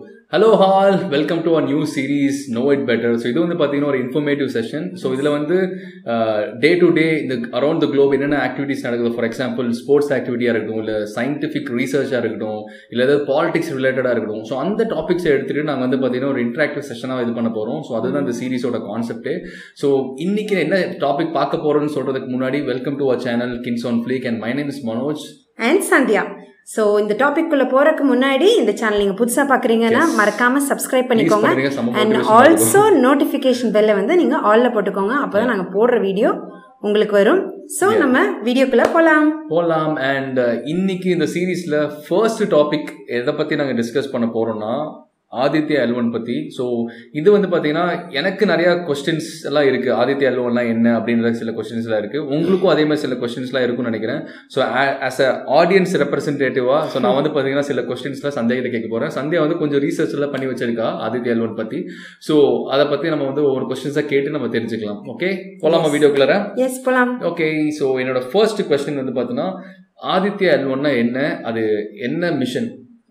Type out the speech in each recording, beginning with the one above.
Hello all, welcome to our new series Know It Better. So இது வந்து பாத்தீங்கன்னா ஒரு informative session. So இதுல வந்து day to day around the globe என்னென்ன activities நடக்குது, for example sports activity இருக்கட்டும், இல்ல scientific research இருக்கட்டும், இல்ல ஏதாவது politics related இருக்கட்டும். So அந்த topics எடுத்துட்டு நாங்க வந்து பாத்தீங்கன்னா ஒரு interactive session இது பண்ண போறோம். So அதுதான் இந்த சீரிஸோட கான்செப்ட். So இன்னைக்கு என்ன டாபிக் பார்க்க போறோம்னு சொல்றதுக்கு முன்னாடி welcome to our channel kinsonfleek and my name is ManojSandhya. So இந்த டாபிக் குள்ள போறதுக்கு முன்னாடி இந்த சேனல் நீங்க புதுசா பாக்குறீங்கன்னா மறக்காம சப்ஸ்கிரைப் பண்ணிக்கோங்க அண்ட் ஆல்சோ நோட்டிபிகேஷன் பெல்ல வந்து நீங்க ஆல்ல போட்டுக்கோங்க, அப்பதான் நாங்க போடுற வீடியோ உங்களுக்கு வரும். ஸோ நம்ம வீடியோக்குள்ள போலாம். அண்ட் இன்னைக்கு இந்த சீரீஸ்ல ஃபர்ஸ்ட் டாபிக் எதை பத்தி நாங்க டிஸ்கஸ் பண்ண போறோம்னா ஆதித்யா L1 பத்தி. ஸோ இது வந்து பாத்தீங்கன்னா எனக்கு நிறைய கொஸ்டின்ஸ் எல்லாம் இருக்கு. ஆதித்யா L1 என்ன அப்படின்ற சில கொஸ்டின்ஸ் எல்லாம் இருக்கு. உங்களுக்கும் அதே மாதிரி சில கொஸ்டின்ஸ் எல்லாம் இருக்கும்னு நினைக்கிறேன். ஸோ ஆஸ் அ ஆடியன்ஸ் ரெப்ரஸன்டேட்டிவா ஸோ நான் வந்து பாத்தீங்கன்னா சில கொஸ்டின்ஸ் எல்லாம் சந்தியா கிட்ட கேட்க போறேன். சந்தியா வந்து கொஞ்சம் ரீசர்ச் எல்லாம் பண்ணி வச்சிருக்கா ஆதித்யா L1 பத்தி. ஸோ அதை பத்தி நம்ம வந்து ஒவ்வொரு கொஸ்டின்ஸா கேட்டு நம்ம தெரிஞ்சுக்கலாம். ஓகே, போலாமா வீடியோக்குள்ள? எஸ், போலாம். ஓகே, ஸோ என்னோட ஃபர்ஸ்ட் கொஸ்டின் வந்து பாத்தீங்கன்னா ஆதித்யா L1 என்ன, அது என்ன மிஷன்?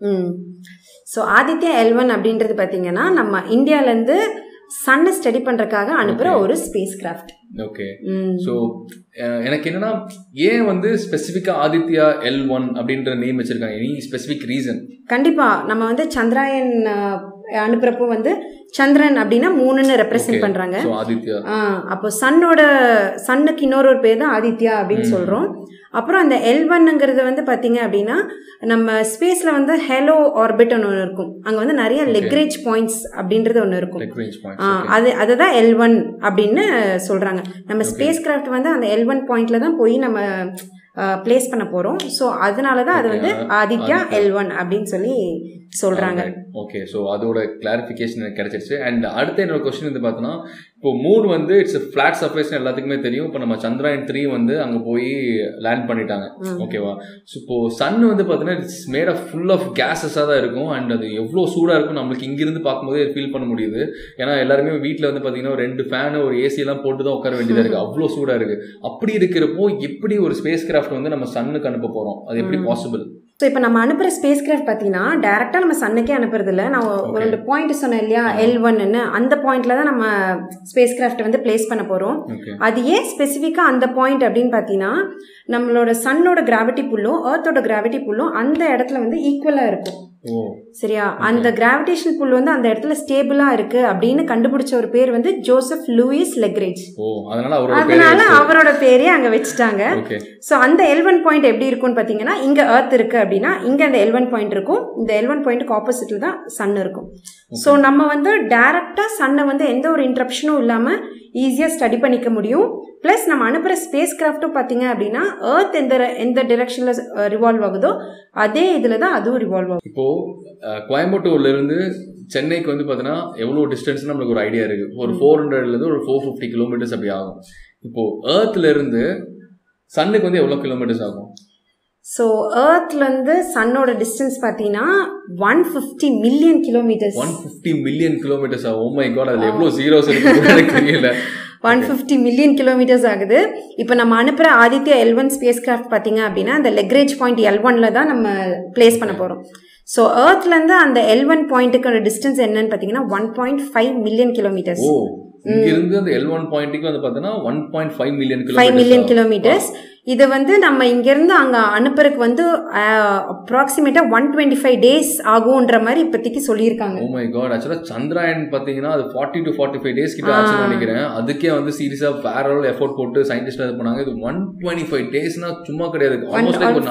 ஸோ ஆதித்யா L1 அப்படின்றது பார்த்தீங்கன்னா நம்ம இந்தியாவிலேருந்து சன்னை ஸ்டடி பண்ணுறதுக்காக அனுப்புகிற ஒரு ஸ்பேஸ் கிராஃப்ட். ஓகே, ஸோ எனக்கு என்னன்னா ஏன் வந்து ஸ்பெசிஃபிக்காக ஆதித்யா L1 அப்படின்ற நேம் வச்சிருக்காங்க? Any specific reason? கண்டிப்பாக நம்ம வந்து சந்திராயன் அனுப்புறப்போ வந்து சந்திரன் அப்படின்னா 3ன்னு ரெப்ரசென்ட் பண்றாங்க. அப்போ சன்னுக்கு இன்னொரு பேர் தான் ஆதித்யா அப்படின்னு சொல்றோம். அப்புறம் அந்த L1ங்கிறது வந்து பாத்தீங்க அப்படின்னா நம்ம ஸ்பேஸ்ல வந்து ஹேலோ ஆர்பிட் ஒன்று இருக்கும். அங்க வந்து நிறைய லெக்ரேஜ் பாயிண்ட்ஸ் அப்படின்றது ஒன்று இருக்கும். அதுதான் L1 அப்படின்னு சொல்றாங்க. நம்ம ஸ்பேஸ் கிராஃப்ட் வந்து அந்த L1 பாயிண்ட்ல தான் போய் நம்ம பிளேஸ் பண்ண போறோம். ஸோ அதனாலதான் அது வந்து ஆதித்யா L1 அப்படின்னு சொல்லி சொல்றாங்க. ஓகே, ஸோ அதோட கிளாரிஃபிகேஷன் எனக்கு கிடைச்சிருச்சு. அண்ட் அடுத்த என்னோட கொஸ்டின் வந்து பார்த்தோன்னா, இப்போ மூன் வந்து இட்ஸ் ஃபிளாட் சர்ஃபேஸ்னு எல்லாத்துக்குமே தெரியும். இப்போ நம்ம சந்திராயன் 3 வந்து அங்கே போய் லேண்ட் பண்ணிட்டாங்க. ஓகேவா? ஸோ இப்போ சன் வந்து பார்த்தீங்கன்னா it's made of full of கேஸஸாக தான் இருக்கும். அண்ட் அது எவ்வளோ சூடாக இருக்கும் நம்மளுக்கு இங்கிருந்து பார்க்கும்போது ஃபீல் பண்ண முடியுது. ஏன்னா எல்லாருமே வீட்டில் வந்து பார்த்தீங்கன்னா 2 ஃபேனு ஒரு ஏசியெல்லாம் போட்டு தான் உட்கார வேண்டியதாக இருக்குது. அவ்வளோ சூடாக இருக்குது. அப்படி இருக்கிறப்போ எப்படி ஒரு ஸ்பேஸ் கிராஃப்ட் வந்து நம்ம சன்னுக்கு அனுப்ப போகிறோம்? அது எப்படி பாசிபிள்? ஸோ இப்போ நம்ம அனுப்புகிற ஸ்பேஸ் கிராஃப்ட் பார்த்தீங்கன்னா டேரெக்டாக நம்ம சன்னுக்கே அனுப்புறது இல்லை. நான் ஒரு 2 பாயிண்ட் சொன்னேன் இல்லையா, L1ன்னு. அந்த பாயிண்ட்ல தான் நம்ம ஸ்பேஸ் கிராஃப்ட் வந்து பிளேஸ் பண்ண போகிறோம். அது ஏன் ஸ்பெசிஃபிக்காக அந்த பாயிண்ட் அப்படின்னு பார்த்தீங்கன்னா நம்மளோட சன்னோட கிராவிட்டி புல்லும் எர்த்தோட கிராவிட்டி புல்லும் அந்த இடத்துல வந்து ஈக்குவலாக இருக்கும். சரியா? அந்த கிராவிடேஷன் புல் வந்து அந்த இடத்துல ஸ்டேபிளா இருக்கு அப்படின்னு கண்டுபிடிச்ச ஒரு பேர் வந்து ஜோசப் லூயிஸ் லெக்ரேஜ். அதனால அவரோட பேரே அங்க வச்சுட்டாங்க. சோ அந்த L1 பாயிண்ட் எப்படி இருக்கும்னு பாத்தீங்கன்னா இங்க எர்த் இருக்கு அப்படின்னா இங்க அந்த L1 பாயிண்ட் இருக்கும். இந்த L1 பாயிண்ட்க்கு ஆப்போசிட்ல தான் சன் இருக்கும். சோ நம்ம வந்து டைரக்டா சன்னை வந்து எந்த ஒரு இன்டரப்ஷனும் இல்லாம ஈஸியா ஸ்டடி பண்ணிக்க முடியும். பிளஸ் நம்ம அனுப்புற ஸ்பேஸ் கிராஃப்டும் பாத்தீங்க அப்படின்னா எர்த் எந்த டிரெக்ஷன்ல ரிவால்வ் ஆகுதோ அதே இதுல தான் அதுவும் ரிவால்வ் ஆகும். இப்போ கோயம்புத்தூர்ல இருந்து சென்னைக்கு வந்து பாத்தீங்கன்னா எவ்வளவு டிஸ்டன்ஸ் நம்மளுக்கு ஒரு ஐடியா இருக்கு. ஒரு 400ல இருந்து ஒரு 450 கிலோமீட்டர்ஸ் அப்படி ஆகும். இப்போ எர்த்ல இருந்து சன்னுக்கு வந்து எவ்வளவு கிலோமீட்டர்ஸ் ஆகும்? ஸோ எர்த்லேருந்து சன்னோட டிஸ்டன்ஸ் பார்த்தீங்கன்னா 150 மில்லியன் கிலோமீட்டர்ஸ். 150 மில்லியன் கிலோமீட்டர்ஸ் ஆகும். ஓ மை காட், அதில் எவ்வளோ ஜீரோஸ் இருக்கு தெரியல. 150 மில்லியன் கிலோமீட்டர்ஸ் ஆகுது. இப்போ நம்ம அனுப்புகிற ஆதித்யா L1 ஸ்பேஸ் கிராஃப்ட் பார்த்தீங்க அப்படின்னா அந்த லெக்ரேஜ் பாயிண்ட் L1ல தான் நம்ம பிளேஸ் பண்ண போகிறோம். ஸோ எர்த்லேருந்து அந்த L1 பாயிண்ட்டுக்கான டிஸ்டன்ஸ் என்னன்னு பார்த்தீங்கன்னா 1.5 மில்லியன் கிலோமீட்டர்ஸ். இங்கிருந்து அந்த L1 பாயிண்ட்டுக்கு வந்து பார்த்தீங்கன்னா 1.5 மில்லியன் கிலோமீட்டர்ஸ். இது வந்து நம்ம இங்கிருந்து அங்க அனுப்புறதுக்கு வந்து அப்ராக்சிமேட்டா 125 டேஸ் ஆகும்ன்ற மாதிரி இப்போதைக்கு சொல்லியிருக்காங்க. ஓ மை காட், ஆக்சுவலா சந்திராயன் பாத்தீங்கன்னா அது 40 to 45 டேஸ் கிட்ட ஆச்சுன்னு நினைக்கிறேன். அதுக்கே வந்து சீரியஸா வேற லெவல் எஃபோர்ட் போட்டு சயின்டிஸ்ட் இது பண்ணாங்க. இது 125 டேஸ்னா சும்மா கிடையாது. ஆல்மோஸ்ட் லைக்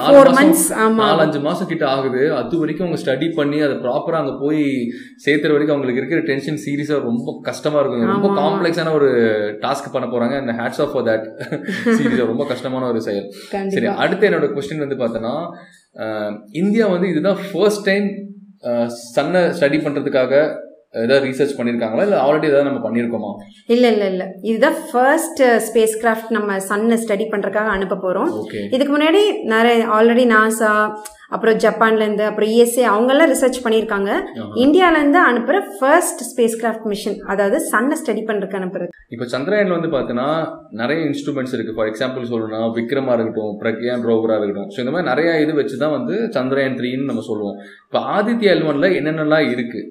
4-5 மாசம் கிட்ட ஆகுது. அது வரைக்கும் அவங்க ஸ்டடி பண்ணி அதை ப்ராப்பரா அங்க போய் சேர்த்துற வரைக்கும் அவங்களுக்கு இருக்கிற டென்ஷன் சீரியஸா ரொம்ப கஷ்டமா இருக்கும். ரொம்ப காம்ப்ளெக்ஸான ஒரு டாஸ்க் பண்ண போறாங்க. அந்த ஹேட்ஸ் ஆஃப் ஃபார் தட். சீரியஸா ரொம்ப கஷ்டமான ஒரு செயல். சரி, அடுத்து என்னோட क्वेश्चन வந்து பார்த்தனா, இந்தியா வந்து இதுதான் ஃபர்ஸ்ட் டைம் சன்னை ஸ்டடி பண்றதுக்காக ஏதாவது ரீசர்ச் பண்ணியிருக்காங்களா இல்லை ஆல்ரெடி ஏதாவது நம்ம பண்ணியிருக்கோமா? இல்லை இதுதான் ஃபர்ஸ்ட் ஸ்பேஸ் கிராஃப்ட் நம்ம சன்னை ஸ்டடி பண்ணுறதுக்காக அனுப்ப போகிறோம். இதுக்கு முன்னாடி நிறைய ஆல்ரெடி நாசா, அப்புறம் ஜப்பான்லேருந்து, அப்புறம் USA அவங்கெல்லாம் ரிசர்ச் பண்ணியிருக்காங்க. இந்தியாவிலேருந்து அனுப்புகிற ஃபர்ஸ்ட் ஸ்பேஸ் கிராஃப்ட் மிஷன், அதாவது சன்னை ஸ்டடி பண்ணுறதுக்கு அனுப்புறது. இப்போ சந்திராயனில் வந்து பார்த்தீங்கன்னா நிறைய இன்ஸ்ட்ருமெண்ட்ஸ் இருக்குது. ஃபார் எக்ஸாம்பிள் சொல்லணும்னா விக்ரமாக இருக்கட்டும், பிரக்யான் ரோவராக இருக்கட்டும். ஸோ இந்த மாதிரி நிறைய இது வச்சு தான் வந்து சந்திராயன் 3ன்னு நம்ம சொல்லுவோம். இப்போ ஆதித்யா L1ல என்னென்னலாம் இருக்குது?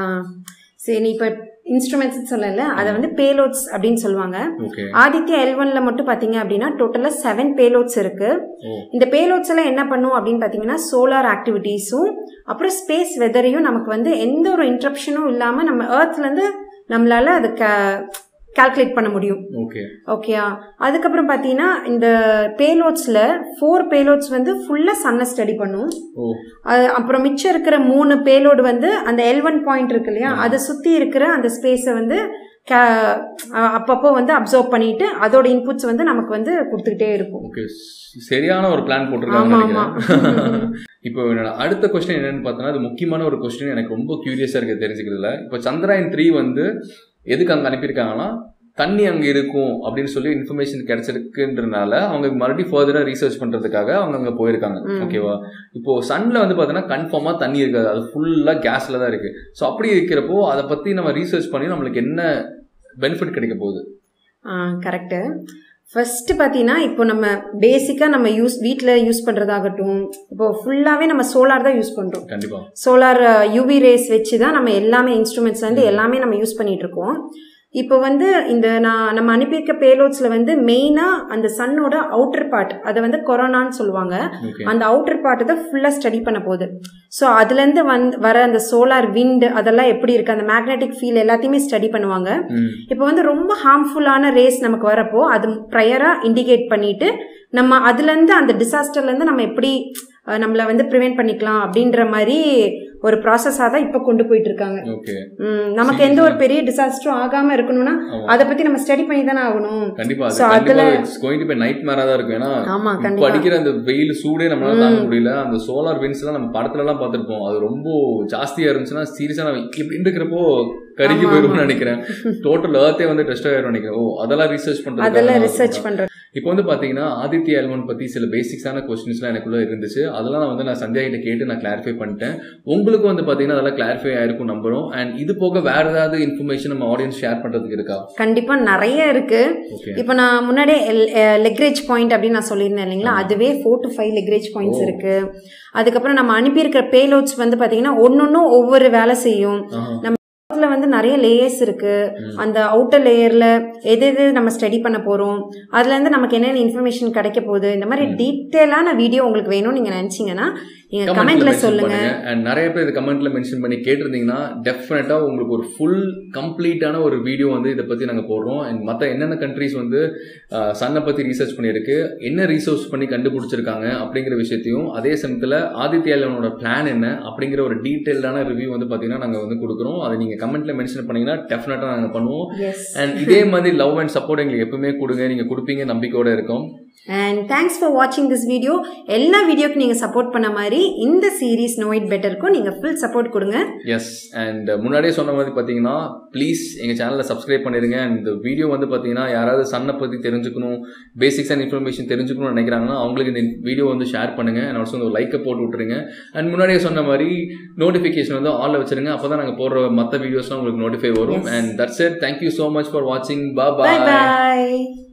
சரி, நீ இப்போ இன்ஸ்ட்ருமெண்ட்ஸ் சொல்லல, அதை வந்து பேலோட்ஸ் அப்படின்னு சொல்லுவாங்க. ஆதித்யா L1ல மட்டும் பாத்தீங்க அப்படின்னா டோட்டலா 7 பேலோட்ஸ் இருக்கு. இந்த பேலோட்ஸ் எல்லாம் என்ன பண்ணும் அப்படின்னு பாத்தீங்கன்னா சோலார் ஆக்டிவிட்டீஸும் அப்புறம் ஸ்பேஸ் வெதரையும் நமக்கு வந்து எந்த ஒரு இன்டரப்ஷனும் இல்லாம நம்ம எர்த்ல இருந்து நம்மளால அதை கால்குலேட் பண்ண முடியும். ஓகேயா? அதுக்கப்புறம் பாத்தீங்கன்னா இந்த பேலோட்ஸ்ல 4 பேலோட்ஸ் வந்து ஃபுல்லா சன்னை ஸ்டடி பண்ணும். அப்புறம் மிச்சம் இருக்கிற 3 பேலோடு வந்து அந்த L1 பாயிண்ட் இருக்கு இல்லையா, அதை சுத்தி இருக்கிற அந்த ஸ்பேஸை வந்து அப்பப்போ வந்து அப்சர்வ் பண்ணிட்டு அதோட இன்புட்ஸ் வந்து நமக்கு வந்து கொடுத்துக்கிட்டே இருக்கும். சரியான ஒரு பிளான் போட்டிருக்காங்க. இப்போ என்னோட அடுத்த கொஸ்டின் என்னன்னு பார்த்தோன்னா, அது முக்கியமான ஒரு கொஸ்டின், எனக்கு ரொம்ப கியூரியஸா இருக்கு தெரிஞ்சுக்கிறதுல. இப்போ சந்திராயன் 3 வந்து எதுக்கு அங்கே அனுப்பியிருக்காங்கன்னா தண்ணி அங்கே இருக்கும் அப்படின்னு சொல்லி இன்ஃபர்மேஷன் கிடைச்சிருக்குன்றனால அவங்க மறுபடியும் ஃபர்தராக ரீசர்ச் பண்ணுறதுக்காக அவங்க அங்கே போயிருக்காங்க. ஓகேவா? இப்போ சன்ல வந்து பார்த்தீங்கன்னா கன்ஃபார்மாக தண்ணி இருக்காது, அது ஃபுல்லாக கேஸில் தான் இருக்குது. ஸோ அப்படி இருக்கிறப்போ அதை பற்றி நம்ம ரீசர்ச் பண்ணி நம்மளுக்கு என்ன பெனிஃபிட் கிடைக்க போகுது? கரெக்டு. ஃபர்ஸ்ட் பார்த்தீங்கன்னா இப்போ நம்ம பேசிக்காக நம்ம வீட்டில் யூஸ் பண்ணுறதாகட்டும், இப்போ ஃபுல்லாகவே நம்ம சோலார் தான் யூஸ் பண்ணுறோம். கண்டிப்பாக சோலார் UV ரேஸ் வச்சு தான் நம்ம எல்லாமே இன்ஸ்ட்ருமெண்ட்ஸ்லேருந்து எல்லாமே நம்ம யூஸ் பண்ணிட்டு இருக்கோம். இப்போ வந்து இந்த நம்ம அனுப்பியிருக்க பேலோட்ஸ்ல வந்து மெயினா அந்த சன்னோட அவுட்டர் பார்ட், அதை வந்து கொரோனான்னு சொல்லுவாங்க, அந்த அவுட்டர் பார்ட் தான் ஃபுல்லா ஸ்டடி பண்ண போகுது. ஸோ அதுல இருந்து வர அந்த சோலார் விண்ட் அதெல்லாம் எப்படி இருக்கு, அந்த மேக்னெட்டிக் ஃபீல்ட் எல்லாத்தையுமே ஸ்டடி பண்ணுவாங்க. இப்போ வந்து ரொம்ப ஹார்ம்ஃபுல்லான ரேஸ் நமக்கு வரப்போ அது ப்ரையரா இண்டிகேட் பண்ணிட்டு நம்ம அதுல இருந்து அந்த டிசாஸ்டர்ல இருந்து நம்ம எப்படி நம்மள வந்து ப்ரிவென்ட் பண்ணிக்கலாம் அப்படின்ற மாதிரி ஒரு ப்ராசஸாக தான் இப்போ கொண்டு போயிட்டு இருக்காங்க. நமக்கு எந்த ஒரு பெரிய டிசாஸ்டரும் ஆகாம இருக்கணும்னா அதை பத்தி நம்ம ஸ்டடி பண்ணி தானே ஆகணும். கண்டிப்பா அதுல கோயிங் டு பி நைட்மேரா தான் இருக்கும். ஏன்னா இப்போ அடிக்கிற அந்த வெயில் சூடே நம்மளால தாங்க முடியல. அந்த சோலார் விண்ட்ஸ் எல்லாம் நம்ம படத்துல எல்லாம் பார்த்திருப்போம், அது ரொம்ப ஜாஸ்தியா இருந்துச்சுன்னா சீரியஸா நம்ம இப்படி இருக்கிறப்போ கருகி போயிடும்னு நினைக்கிறேன். டோட்டல் எர்த்தே வந்து டெஸ்ட் ஆயிரும் நினைக்கிறேன். அதெல்லாம் ரிசர்ச் பண்றேன். இப்போ வந்து பாத்தீங்கன்னா ஆதித்யா L1 பத்தி சில பேசிக்ஸான கொஸ்டின்ஸ்லாம் எனக்குள்ள இருந்துச்சு. அதெல்லாம் நான் சந்தியா கிட்ட கேட்டு நான் கிளாரிஃபை பண்ணிட்டேன். உங்களுக்கு வந்து பாத்தீங்கன்னா அதெல்லாம் கிளாரிஃபை ஆயிருக்கும் நம்புறோம். அண்ட் இது போக வேற ஏதாவது இன்ஃபர்மேஷன் நம்ம ஆடியன்ஸ் ஷேர் பண்றதுக்கு இருக்கா? கண்டிப்பா நிறைய இருக்கு. இப்போ நான் முன்னாடியே லெக்ரேஜ் பாயிண்ட் அப்படின்னு நான் சொல்லியிருந்தேன் இல்லைங்களா, அதுவே 4 to 5 லெக்ரேஜ் பாயிண்ட்ஸ் இருக்கு. அதுக்கப்புறம் நம்ம அனுப்பியிருக்கிற பேலோட்ஸ் வந்து பாத்தீங்கன்னா ஒன்னொன்னும் ஒவ்வொரு வேலை செய்யும். நம்ம வந்து நிறைய லேயர்ஸ் இருக்கு. அந்த அவுட்டர் லேயர்ல எது நம்ம ஸ்டடி பண்ண போறோம், அதுல இருந்து நமக்கு என்னென்ன இன்ஃபர்மேஷன் கிடைக்க போகுது, இந்த மாதிரி டீட்டெயிலான வீடியோ உங்களுக்கு வேணும்னு நீங்க நினைச்சீங்கன்னா நீங்க கமெண்ட்ல சொல்லுங்க. அண்ட் நிறைய பேர் கமெண்ட்ல மென்ஷன் பண்ணி கேட்டிருந்தீங்கன்னா டெஃபினட்டா உங்களுக்கு ஒரு ஃபுல் கம்ப்ளீட்டான ஒரு வீடியோ வந்து இதை பத்தி நாங்க போடுறோம். அண்ட் மற்ற என்னென்ன கண்ட்ரீஸ் வந்து சன்னை பத்தி ரீசர்ச் பண்ணியிருக்கு, என்ன ரீசர்ச் பண்ணி கண்டுபிடிச்சிருக்காங்க அப்படிங்கிற விஷயத்தையும், அதே சமயத்துல ஆதித்யா L1ஓட பிளான் என்ன அப்படிங்கிற ஒரு டீட்டெயில்டான ரிவ்யூ வந்து பாத்தீங்கன்னா நாங்க வந்து கொடுக்குறோம். அதை நீங்க கமெண்ட்ல மென்ஷன் பண்ணீங்கன்னா டெஃபினட்டா நாங்க பண்ணுவோம். அண்ட் இதே மாதிரி லவ் அண்ட் சப்போர்ட் எங்களுக்கு எப்பவுமே கொடுங்க, நீங்க கொடுப்பீங்க நம்பிக்கையோட இருக்கும். And thanks for watching this video. எல்லா வீடியோக்கு நீங்க சப்போர்ட் பண்ண மாதிரி இந்த சீரிஸ் நோ இட் பெட்டருக்கும் நீங்க ஃபுல் சப்போர்ட் கொடுங்க. எஸ், அண்ட் முன்னாடியே சொன்ன மாதிரி பார்த்தீங்கன்னா ப்ளீஸ் எங்கள் சேனலில் சப்ஸ்கிரைப் பண்ணிடுங்க. அண்ட் இந்த வீடியோ வந்து பார்த்தீங்கன்னா யாராவது சன்னை பற்றி தெரிஞ்சுக்கணும், பேசிக்ஸ் அண்ட் இன்ஃபர்மேஷன் தெரிஞ்சுக்கணும்னு நினைக்கிறாங்கன்னா அவங்களுக்கு இந்த வீடியோ வந்து ஷேர் பண்ணுங்க. அண்ட் ஆல்சோ ஒரு லைக்கை போட்டு விட்டுருங்க. அண்ட் முன்னாடியே சொன்ன மாதிரி நோட்டிஃபிகேஷன் வந்து ஆல்ல வச்சிருங்க, அப்போ தான் நாங்கள் போடுற மற்ற வீடியோஸ்லாம் உங்களுக்கு நோட்டிஃபை வரும். And that's it. Thank you so much for வாட்சிங். பாய்.